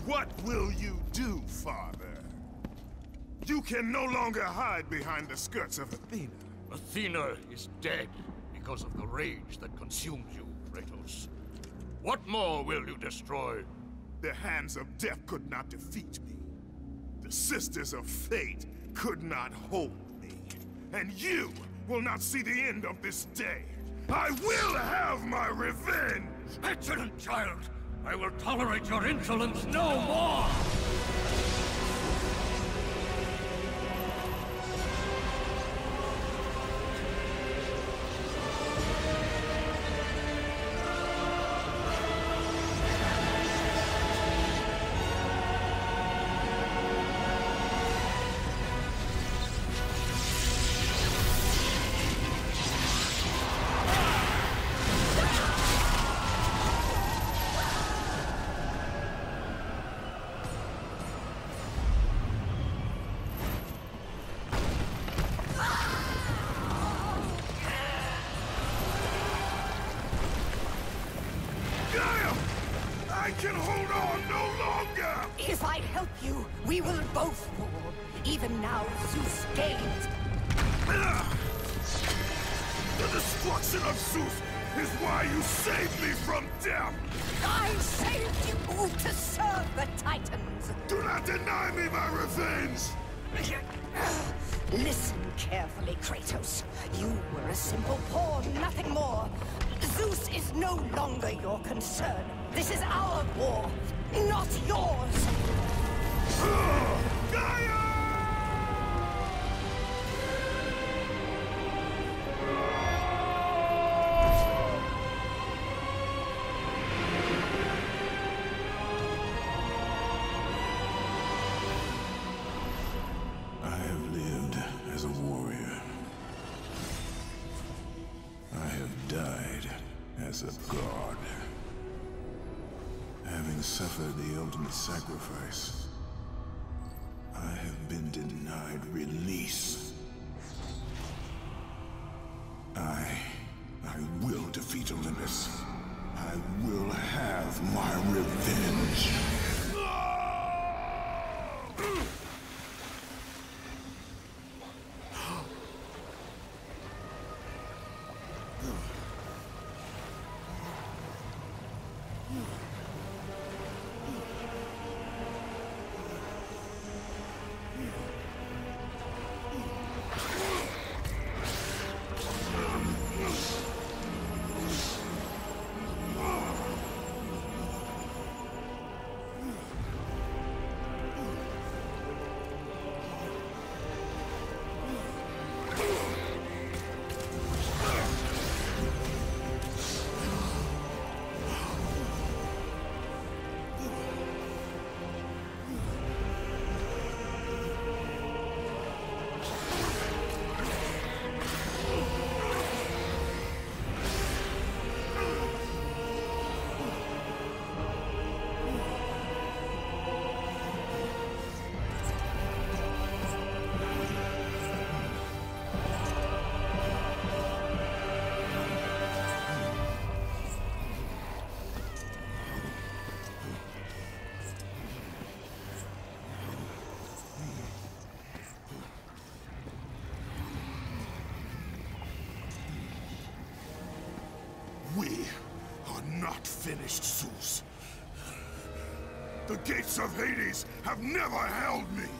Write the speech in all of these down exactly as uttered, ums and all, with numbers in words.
What will you do, Father? You can no longer hide behind the skirts of Athena. Athena is dead because of the rage that consumes you, Kratos. What more will you destroy? The hands of death could not defeat me. The Sisters of Fate could not hold me. And you will not see the end of this day. I will have my revenge! Excellent, child! I will tolerate your insolence no more! I can hold on no longer! If I help you, we will both fall. Even now, Zeus gains. The destruction of Zeus is why you saved me from death! I saved you to serve the Titans! Do not deny me my revenge! Listen carefully, Kratos. You were a simple pawn, nothing more. Zeus is no longer your concern. This is our war, not yours! Gaia! I have lived as a warrior. I have died as a god. Having suffered the ultimate sacrifice, I have been denied release. I... I will defeat Olympus. I will have my revenge. We are not finished, Zeus. The gates of Hades have never held me!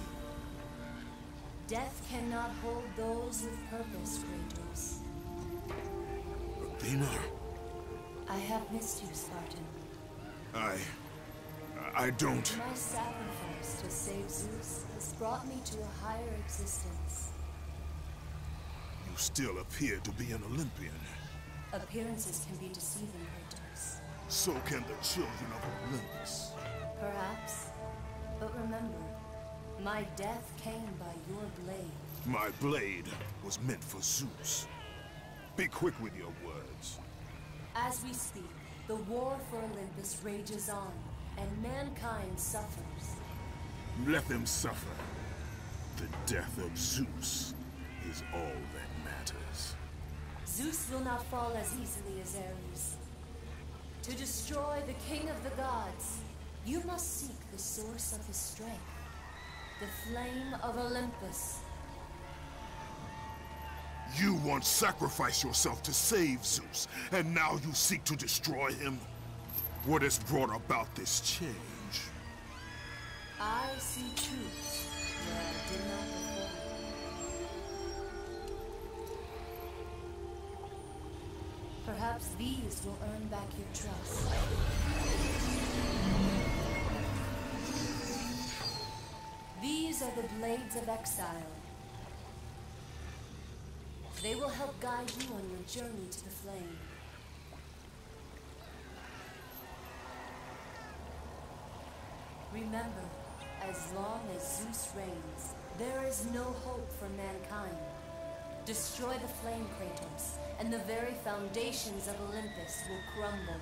Death cannot hold those with purpose, Kratos. Athena? I have missed you, Spartan. I... I don't... My sacrifice to save Zeus has brought me to a higher existence. You still appear to be an Olympian. Appearances can be deceiving, Kratos. So can the children of Olympus. Perhaps. But remember, my death came by your blade. My blade was meant for Zeus. Be quick with your words. As we speak, the war for Olympus rages on, and mankind suffers. Let them suffer. The death of Zeus is all that matters. Zeus will not fall as easily as Ares. To destroy the king of the gods, You must seek the source of his strength, the flame of Olympus. You once sacrificed yourself to save Zeus, and now you seek to destroy him? What has brought about this change? I see truth where I did not before. Perhaps these will earn back your trust. These are the Blades of Exile. They will help guide you on your journey to the flame. Remember, as long as Zeus reigns, there is no hope for mankind. Destroy the flame, Kratos, and the very foundations of Olympus will crumble.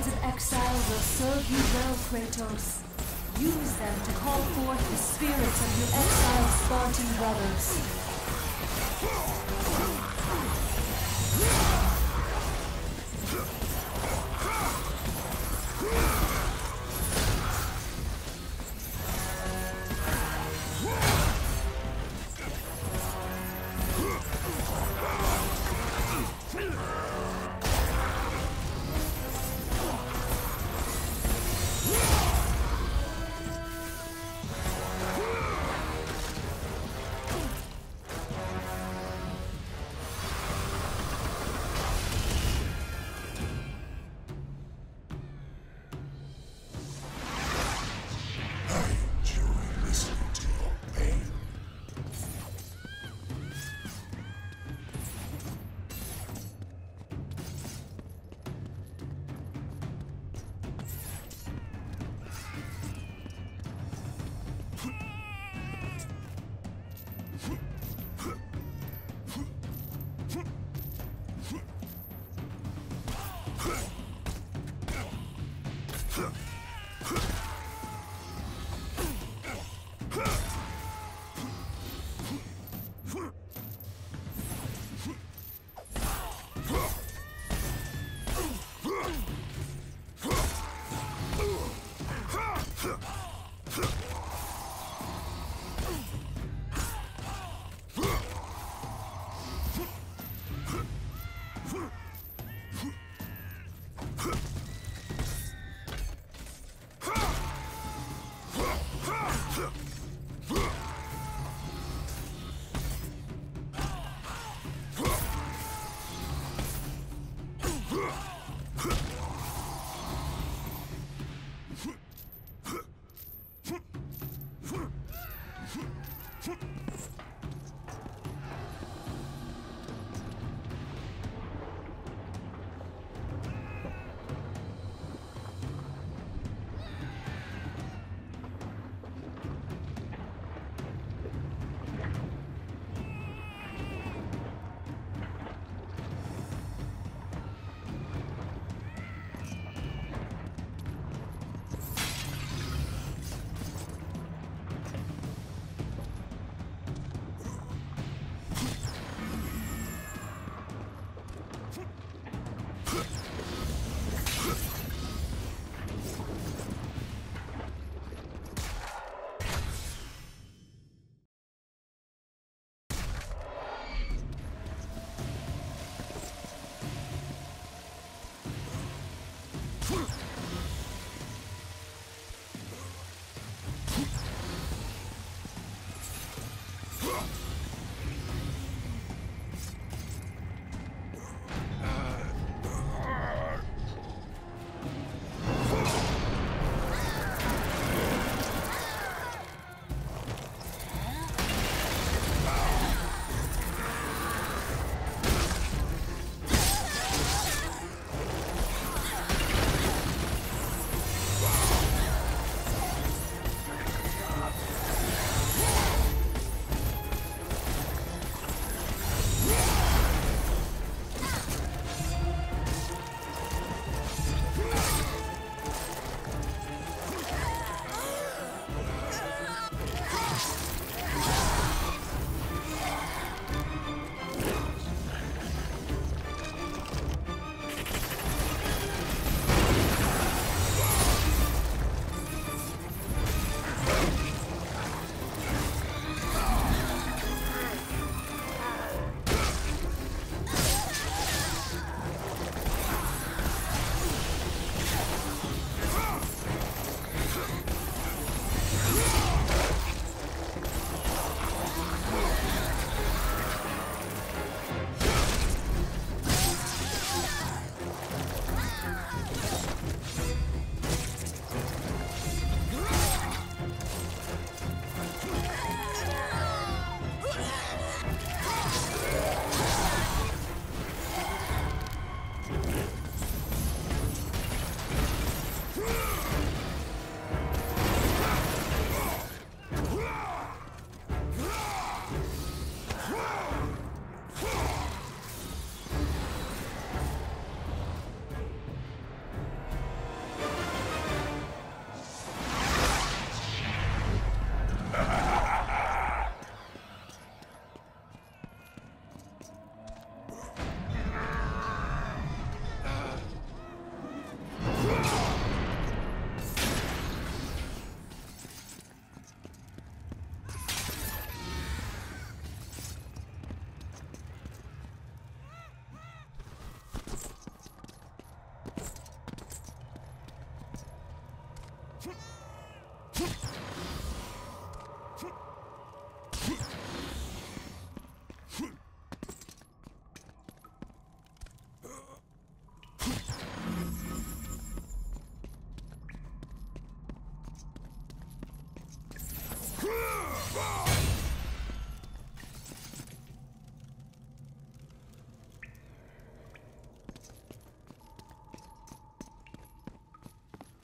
blades of exile will serve you well, Kratos. Use them to call forth the spirits of your exiled Spartan brothers.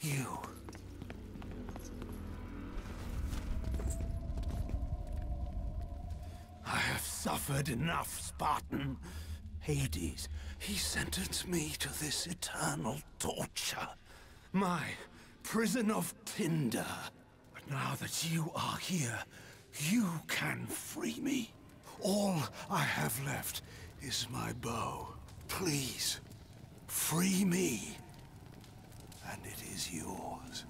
You. I have suffered enough, Spartan. Hades, he sentenced me to this eternal torture. My prison of tinder. But now that you are here, you can free me. All I have left is my bow. Please, free me, and it is yours.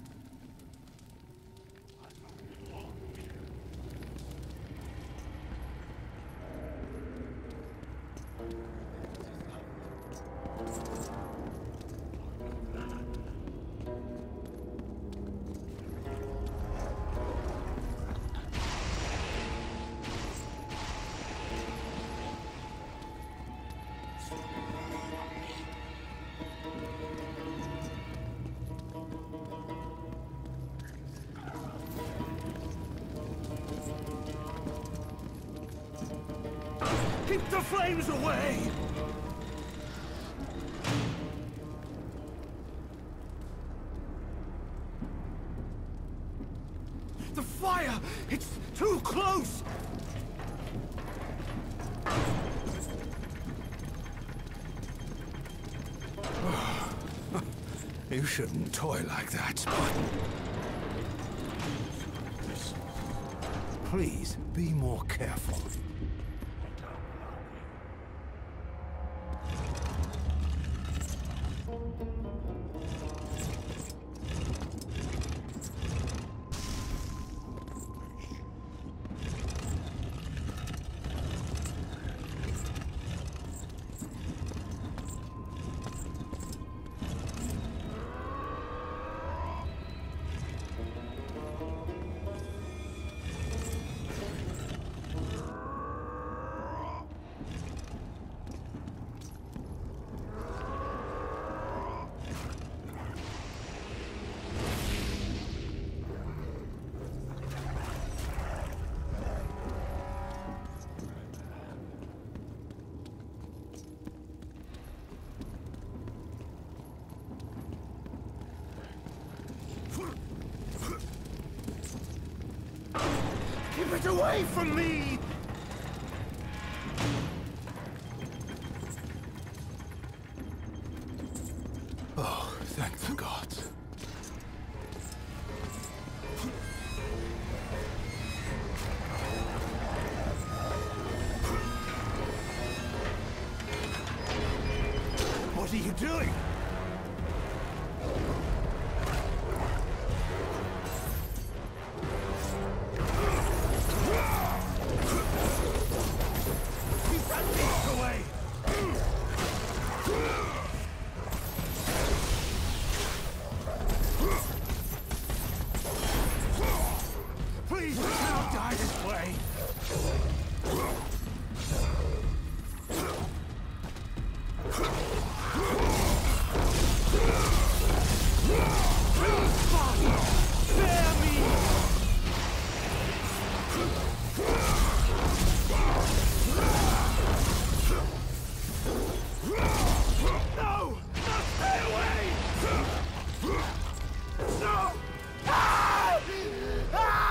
Keep the flames away! The fire! It's too close! You shouldn't toy like that, Spartan. Please, be more careful. Keep it away from me! Oh, thank the gods. What are you doing? Please, we cannot die this way! Spare me! No! No, stay away! No! Ah! Ah!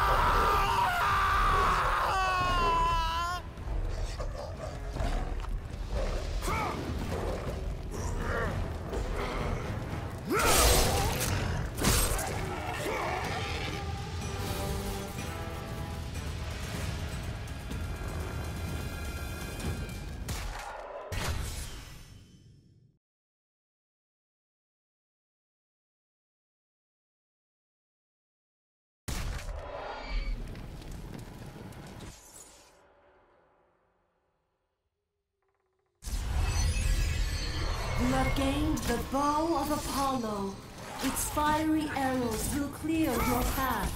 You have gained the Bow of Apollo. Its fiery arrows will clear your path.